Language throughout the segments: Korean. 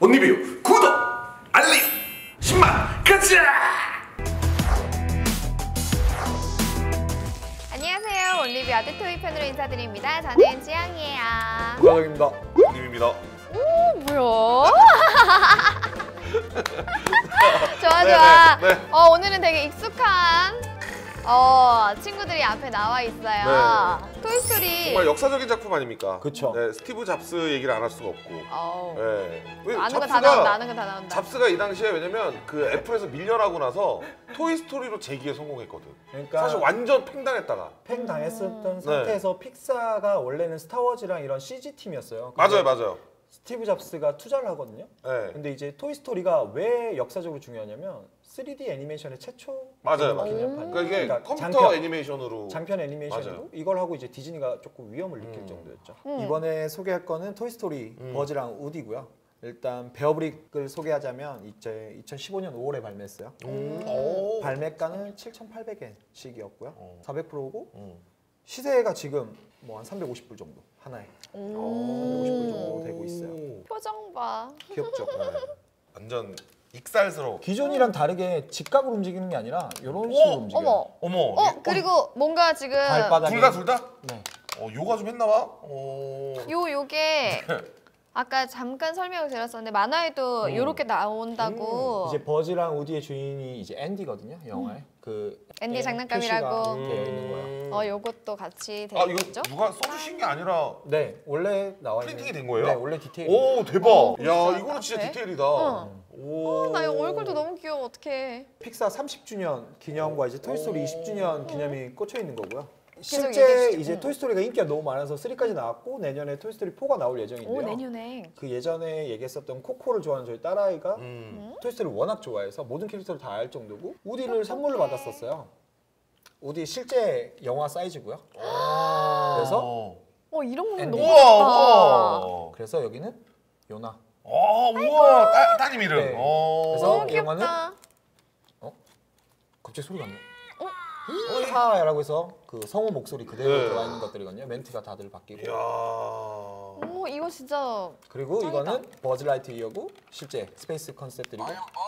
온리뷰 구독, 알림, 10만 가자! 안녕하세요. 온리뷰 아트토이 편으로 인사드립니다. 저는 지향이에요. 부사장입니다. 온리뷰입니다. 오, 뭐야? 좋아, 좋아. 네. 오늘은 되게 익숙한 친구들이 앞에 나와 있어요. 토이스토리. 정말 역사적인 작품 아닙니까? 그쵸. 네, 스티브 잡스 얘기를 안 할 수가 없고. 네. 아는 거 다 나온다, 아는 거 다 나온다. 잡스가 이 당시에 왜냐면 그 애플에서 밀려나고 나서 토이스토리로 재기에 성공했거든. 그러니까 사실 완전 팽당했다가. 팽 당했었던 상태에서 픽사가 원래는 스타워즈랑 이런 CG 팀이었어요. 맞아요, 맞아요. 스티브 잡스가 투자를 하거든요. 네. 근데 이제 토이스토리가 왜 역사적으로 중요하냐면 3D 애니메이션의 최초 맞아요, 기념판. 그러니까 이게 그러니까 컴퓨터 애니메이션으로. 장편 애니메이션으로 맞아요. 이걸 하고 이제 디즈니가 조금 위험을 느낄 정도였죠. 이번에 소개할 거는 토이스토리 버즈랑 우디고요. 일단 베어브릭을 소개하자면 이제 2015년 5월에 발매했어요. 발매가는 7,800엔씩이었고요. 400%고 시세가 지금 뭐 한 350불 정도 하나에. 350불 정도 되고 있어요. 표정 봐. 귀엽죠? 완전 익살스러워. 기존이랑 다르게 직각으로 움직이는 게 아니라 이런 식으로 움직여요. 어머. 어머. 그리고 뭔가 지금 발바닥에 둘 다? 네. 요가 좀 했나 봐? 요게 아까 잠깐 설명을 드렸었는데 만화에도 요렇게 나온다고. 이제 버즈랑 우디의 주인이 이제 앤디거든요, 영화에. 그 앤디 장난감이라고. 표시가 되어 있는 거예요. 요것도 같이 아, 되겠죠? 이거 누가 써주신 게 아니라 네, 원래 나와 있는. 프린팅이 된 거예요? 네, 원래 디테일. 오, 대박. 진짜 야, 이거는 진짜 앞에? 디테일이다. 오. 나 이거 얼굴도 너무 귀여워. 어떡해. 픽사 30주년 기념과 이제 토이스토리 20주년 기념이 꽂혀 있는 거고요. 계속 실제 얘기해주시죠. 이제 토이스토리가 인기가 너무 많아서 3까지 나왔고 내년에 토이스토리 4가 나올 예정인데요. 오, 내년에. 그 예전에 얘기했었던 코코를 좋아하는 저희 딸아이가 토이스토리를 워낙 좋아해서 모든 캐릭터를 다 알 정도고 우디를 선물로 받았었어요. 우디 실제 영화 사이즈고요. 그래서 이런 부분 앤디. 너무 좋다. 우와. 그래서 여기는 요나. 우와. 따님 이름. 네. 그래서 너무 이 영화는 귀엽다. 갑자기 소리가 안 나. 하라고 해서 그 성우 목소리 그대로 네. 들어가 있는 것들이거든요. 멘트가 다들 바뀌고. 이야. 오, 이거 진짜 그리고 짱이다. 이거는 버즈 라이트이어고 실제 스페이스 컨셉들이고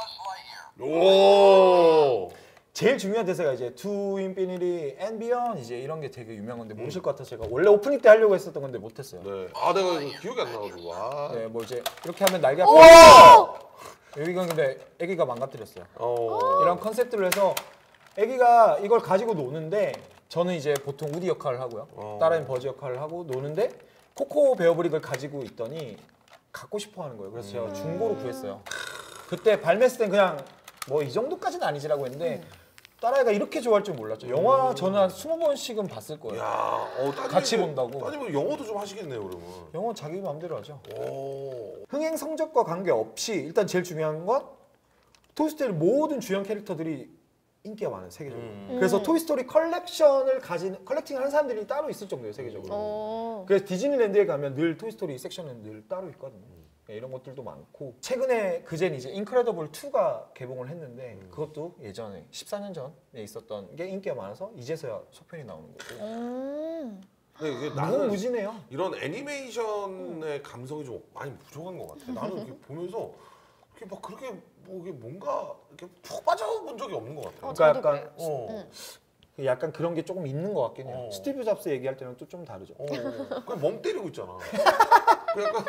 오. 제일 중요한 대사가 이제 To Infinity and Beyond 이제 이런 게 되게 유명한 건데 모르실 것 같아서 제가 원래 오프닝 때 하려고 했었던 건데 못했어요. 네. 아, 내가 이거 기억이 안 나가지고. 아. 네, 뭐 이제 이렇게 하면 날개 여기가 근데 애기가 망가뜨렸어요. 이런 컨셉들을 해서 애기가 이걸 가지고 노는데 저는 이제 보통 우디 역할을 하고요. 딸아이는 버즈 역할을 하고 노는데 코코 베어브릭을 가지고 있더니 갖고 싶어 하는 거예요. 그래서 제가 중고로 구했어요. 그때 발매했을 땐 그냥 뭐 이 정도까지는 아니지라고 했는데 딸아이가 이렇게 좋아할 줄 몰랐죠. 영화 저는 한 20번씩은 봤을 거예요. 야, 같이 본다고. 따님은 영어도 좀 하시겠네요, 그러면. 영화 자기 마음대로 하죠. 오. 흥행 성적과 관계없이 일단 제일 중요한 건 토이스토리 모든 주연 캐릭터들이 인기가 많아요, 세계적으로. 그래서 토이스토리 컬렉션을 가진 컬렉팅을 하는 사람들이 따로 있을 정도예요, 세계적으로. 그래서 디즈니랜드에 가면 늘 토이스토리 섹션은 늘 따로 있거든요. 네, 이런 것들도 많고 최근에 그젠 이제 인크레더블 2가 개봉을 했는데 그것도 예전에 14년 전에 있었던 게 인기가 많아서 이제서야 속편이 나오는 거고. 근데 이게 너무 나는 무지네요. 이런 애니메이션의 감성이 좀 많이 부족한 것 같아. 나는 이렇게 보면서 이렇게 막 그렇게 뭐 이게 뭔가 이렇게 푹 빠져본 적이 없는 것 같아요. 그러니까 저도 약간 그래요. 약간 그런 게 조금 있는 것 같긴 해요. 스티브 잡스 얘기할 때는 또 좀 다르죠. 그냥 멍 때리고 있잖아. 그 약간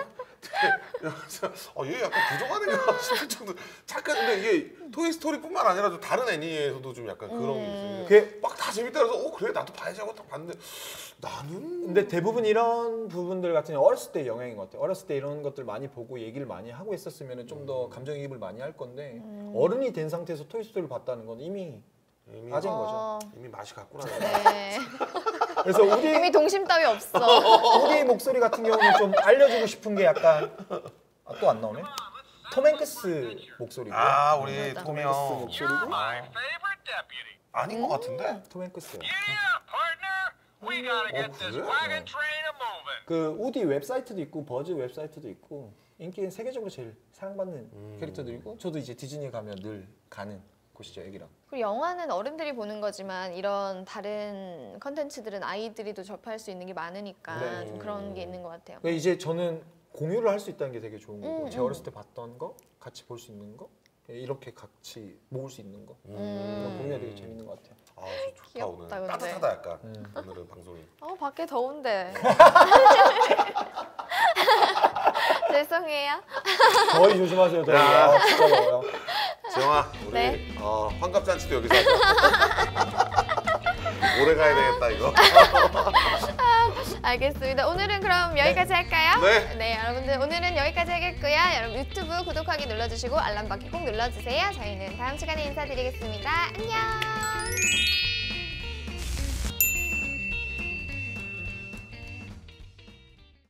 얘 약간 부정하는가 싶을 정도. 잠깐 근데 이게 토이스토리뿐만 아니라 좀 다른 애니에서도 좀 약간 그런 게 있어요. 그게 막 다 재밌다 그래서 그래 나도 봐야지 하고 딱 봤는데 나는 근데 대부분 이런 부분들 같은 경우 어렸을 때 영향인 것 같아요. 어렸을 때 이런 것들 많이 보고 얘기를 많이 하고 있었으면 좀 더 감정이입을 많이 할 건데 어른이 된 상태에서 토이스토리를 봤다는 건 이미 아재인 거죠. 이미 맛이 갔구나. 네. 그래서 이미 동심 따위 없어. 우디의 목소리 같은 경우는 좀 알려주고 싶은 게 약간 또 안 나오네. 톰 행크스 목소리고. 우리 톰 톰이 행크스 형. 목소리고. 아닌 것 같은데? 톰 행크스요. 그래? 그 우디 웹사이트도 있고 버즈 웹사이트도 있고 인기는 세계적으로 제일 사랑받는 캐릭터들이고 저도 이제 디즈니 가면 늘 가는 곳이죠, 애기랑. 그리고 영화는 어른들이 보는 거지만 이런 다른 컨텐츠들은 아이들이 또 접할 수 있는 게 많으니까 네. 좀 그런 게 있는 것 같아요. 이제 저는 공유를 할 수 있다는 게 되게 좋은 거고 제가 어렸을 때 봤던 거 같이 볼 수 있는 거 이렇게 같이 모을 수 있는 거 공유가 되게 재밌는 것 같아요. 아, 좋다. 귀엽다, 오늘 근데. 따뜻하다 약간. 오늘은 방송이. 밖에 더운데. 죄송해요. 더위 조심하세요. 더위. 야. 아, 진짜 더워요. 지영아, 우리 네. 환갑잔치도 여기서 하자. 오래 가야 되겠다 이거. 알겠습니다. 오늘은 그럼 여기까지 할까요? 네. 여러분들 오늘은 여기까지 하겠고요. 여러분 유튜브 구독하기 눌러주시고 알람 받기 꼭 눌러주세요. 저희는 다음 시간에 인사드리겠습니다. 안녕.